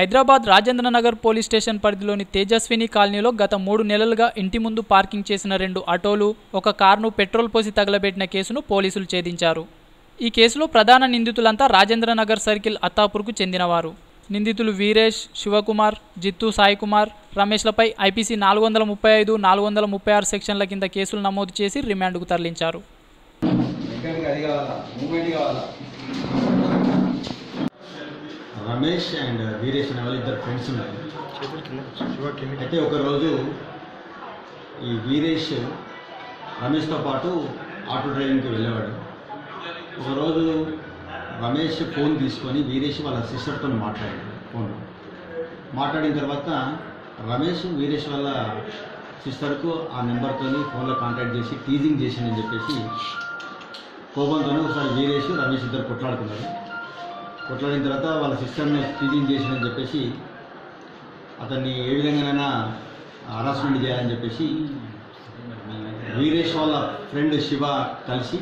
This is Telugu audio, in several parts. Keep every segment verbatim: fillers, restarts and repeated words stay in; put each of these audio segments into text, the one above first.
హైదరాబాద్ రాజేంద్రనగర్ పోలీస్ స్టేషన్ పరిధిలోని తేజస్విని కాలనీలో గత మూడు నెలలుగా ఇంటి ముందు పార్కింగ్ చేసిన రెండు ఆటోలు, ఒక కారును పెట్రోల్ పోసి తగలబెట్టిన కేసును పోలీసులు ఛేదించారు. ఈ కేసులో ప్రధాన నిందితులంతా రాజేంద్రనగర్ సర్కిల్ అత్తాపూర్కు చెందినవారు. నిందితులు వీరేష్, శివకుమార్, జిత్తు సాయికుమార్, రమేష్లపై ఐపీసీ నాలుగు వందల ముప్పై ఐదు నాలుగు వందల ముప్పై ఆరు సెక్షన్ల కింద కేసులు నమోదు చేసి రిమాండ్కు తరలించారు. రమేష్ అండ్ వీరేష్ అనే వాళ్ళు ఇద్దరు ఫ్రెండ్స్ ఉన్నారు. అయితే ఒకరోజు ఈ వీరేష్ రమేష్తో పాటు ఆటో డ్రైవింగ్కి వెళ్ళేవాడు. ఒకరోజు రమేష్ ఫోన్ తీసుకొని వీరేష్ వాళ్ళ సిస్టర్తో మాట్లాడాడు. ఫోన్లో మాట్లాడిన తర్వాత రమేష్ వీరేష్ వాళ్ళ సిస్టర్కు ఆ నెంబర్తో ఫోన్లో కాంటాక్ట్ చేసి టీజింగ్ చేసిందని చెప్పేసి కోపంతోనే ఒకసారి వీరేష్ రమేష్ ఇద్దరు కొట్లాడుకున్నారు. కొట్లాడిన తర్వాత వాళ్ళ సిస్టర్ని టీజింగ్ చేసిందని చెప్పేసి అతన్ని ఏ విధంగానైనా హరాస్మెంట్ చేయాలని చెప్పేసి వీరేష్ వాళ్ళ ఫ్రెండ్ శివ కలిసి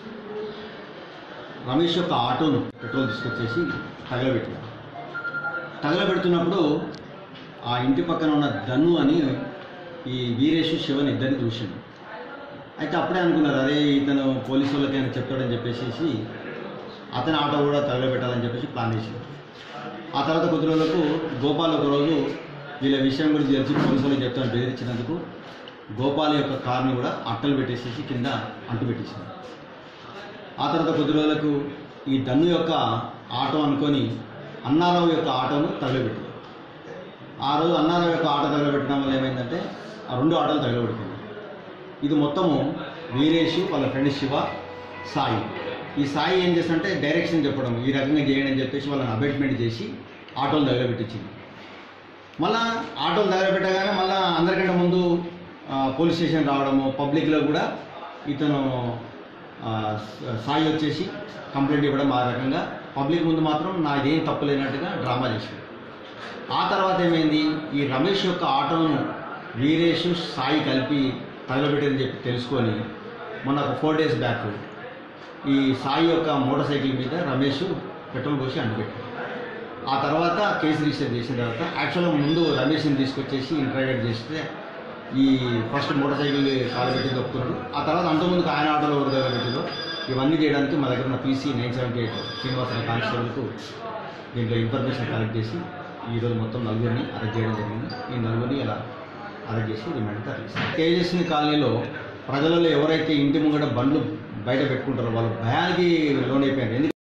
రమేష్ యొక్క ఆటోను పెట్రోల్ తీసుకొచ్చేసి తగలబెట్టారు. తగలబెడుతున్నప్పుడు ఆ ఇంటి పక్కన ఉన్న ధను అని ఈ వీరేష్ శివని ఇద్దరిని చూసిండు. అయితే అప్పుడే అనుకున్నారు, అరే ఇతను పోలీసు వాళ్ళకి ఆయన చెప్తాడని చెప్పేసి అతని ఆటో కూడా తగలబెట్టాలని చెప్పేసి ప్లాన్ చేసింది. ఆ తర్వాత కొద్ది రోజులకు గోపాల్ ఒకరోజు వీళ్ళ విషయం గురించి తెలిసి పోలీసు వాళ్ళకి చెప్తాను బెదిరించినందుకు గోపాల్ యొక్క కార్ని కూడా అట్టలు పెట్టేసేసి కింద అంటు పెట్టేసింది. ఆ తర్వాత కొద్ది రోజులకు ఈ ధను యొక్క ఆటో అనుకొని అన్నారావు యొక్క ఆటోను తగలబెట్టింది. ఆ రోజు అన్నారావు యొక్క ఆటో తగలబెట్టడం వల్ల ఏమైందంటే ఆ రెండు ఆటోలు తగలబెట్టింది. ఇది మొత్తము వీరేష్ వాళ్ళ ఫ్రెండ్ శివ, సాయి. ఈ సాయి ఏం చేస్తుంటే డైరెక్షన్ చెప్పడం, ఈ రకంగా చేయండి అని చెప్పేసి వాళ్ళని అబైట్మెంట్ చేసి ఆటోలు తగలబెట్టించింది. మళ్ళీ ఆటోలు తగలబెట్టగానే మళ్ళీ అందరికంటే ముందు పోలీస్ స్టేషన్ రావడము, పబ్లిక్లో కూడా ఇతను సాయి వచ్చేసి కంప్లైంట్ ఇవ్వడం, ఆ రకంగా పబ్లిక్ ముందు మాత్రం నాదేం తప్పు లేనట్టుగా డ్రామా చేశాడు. ఆ తర్వాత ఏమైంది, ఈ రమేష్ యొక్క ఆటోను వీరేష్ సాయి కలిపి తగలబెట్టని చెప్పి తెలుసుకొని మొన్న ఒక ఫోర్ డేస్ బ్యాక్ ఈ సాయి యొక్క మోటార్ సైకిల్ మీద రమేష్ పెట్రోల్ పోసి అంటుపెట్టాడు. ఆ తర్వాత కేసు రిజిస్టర్ చేసిన తర్వాత యాక్చువల్గా ముందు రమేష్ని తీసుకొచ్చేసి ఇంటరాగేట్ చేస్తే ఈ ఫస్ట్ మోటార్ సైకిల్ కాలబెట్టి దొక్కుతున్నాడు. ఆ తర్వాత అంతకుముందు ఆయన ఆటోలో ఎవరు తగలబెట్టిందో ఇవన్నీ చేయడానికి మా దగ్గర ఉన్న PC nine seventy eight Srinivasarao కానిస్టేబుల్కు దీంట్లో ఇన్ఫర్మేషన్ కలెక్ట్ చేసి ఈరోజు మొత్తం నలుగురిని అరెస్ట్ చేయడం జరిగింది. ఈ నలుగురిని ఇలా అరెస్ట్ చేసి రిమాండ్ తరలిస్తారు. తేజస్విని కాలనీలో ప్రజలలో ఎవరైతే ఇంటి ముంగట బండ్లు బయట పెట్టుకుంటారో వాళ్ళు భయానికి లోనైపోయారు.